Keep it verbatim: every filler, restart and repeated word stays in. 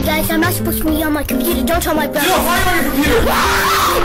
guys, I'm not supposed to be on my computer. Don't tell my brother. No, why are you on your computer?